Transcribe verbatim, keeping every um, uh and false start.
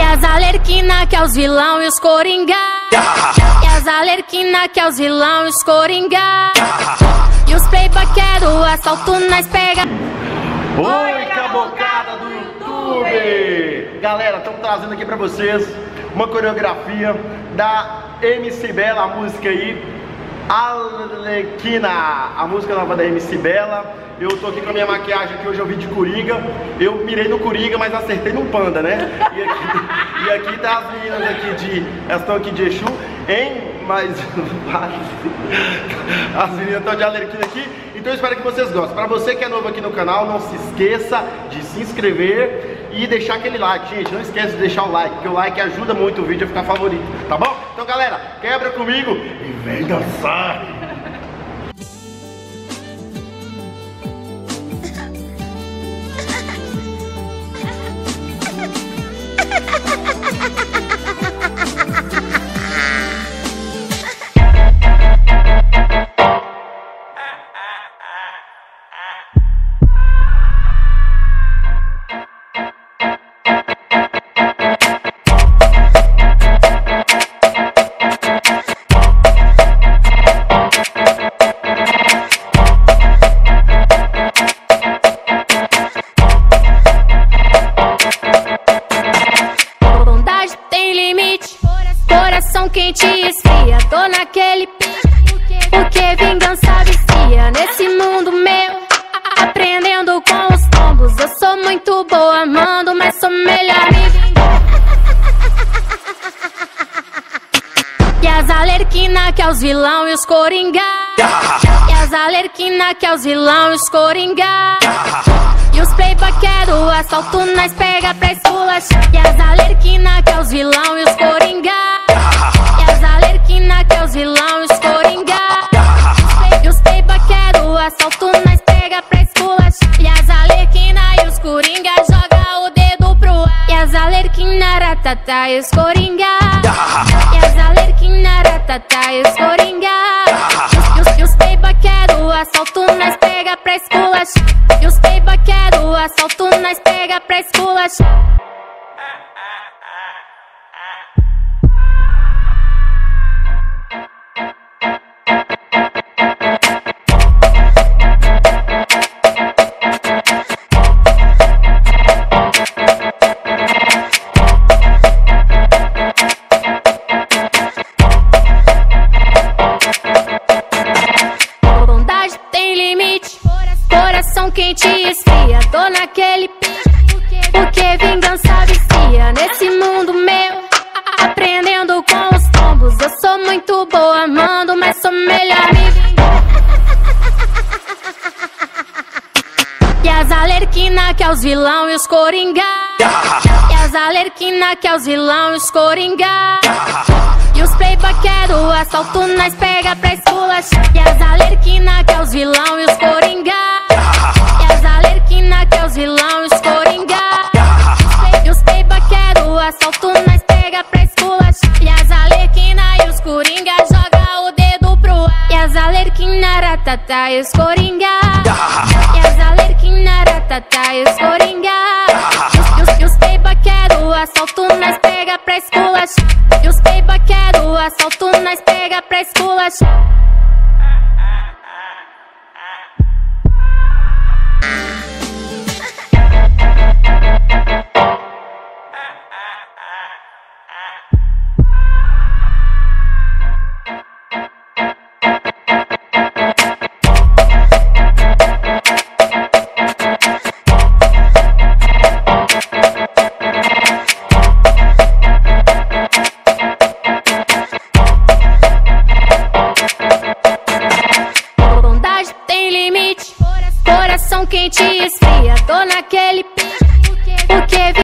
E as alerquina que é os vilão e os coringa. E as alerquina que é os vilão e os coringa. E os playboy que é do assalto nós pega. Oi, cabocada do YouTube! Galera, estamos trazendo aqui pra vocês uma coreografia da M C Bela, a música aí, Arlequina, a música nova da M C Bela. Eu tô aqui com a minha maquiagem aqui, hoje eu vim de Coringa. Eu mirei no Coringa, mas acertei num panda, né? E aqui, e aqui tá as meninas aqui de... Elas estão aqui de Exu, hein? Mas... As meninas estão de Arlequina aqui. Então eu espero que vocês gostem. Pra você que é novo aqui no canal, não se esqueça de se inscrever e deixar aquele like, gente. Não esquece de deixar o like, porque o like ajuda muito o vídeo a ficar favorito, tá bom? Então galera, quebra comigo e vem dançar! Quente e esfria, tô naquele pique, porque vingança vicia. Nesse mundo meu, aprendendo com os tombos. Eu sou muito boa, mando, mas sou melhor me vingar. E as alerquina que é os vilão e os coringa. E as alerquina que é os vilão e os coringa. E os playboy que é do assalto nós pega pra esculachar. E as alerquina que é os vilão e os coringa. E as alerquina que é os vilão e os coringa. E os playboy que é do assalto nós pega pra esculachar. E as alerquina e os coringa joga o dedo pro ar. E as alerquina ratatá e os coringa. E as alerquina ratatá e os coringa. E os, e os playboy que é do assalto nós pega pra esculachar. E os playboy que é do assalto nós pega pra esculachar. Coração quente e esfria, tô naquele pique, porque vingança vicia. Nesse mundo meu, aprendendo com os tombos. Eu sou muito boa, mando, mas sou melhor me vingar. E as alerquina que é os vilão e os coringa. E as alerquina que é os vilão e os coringa. E os playboy que é do assalto nós pega pra esculachar. E as alerquina que é os vilão e os coringa. E as alerquina que é os vilão e os coringa. E os playboy que é do assalto nós pega pra esculachar. E as alerquina e os coringa joga o dedo pro ar. E as alerquina ratatá e os coringa. E as alerquina ratatá e os coringa. E os, e os playboy que é do assalto nós pega pra esculachar. E os playboy que é do assalto nós pega pra esculachar.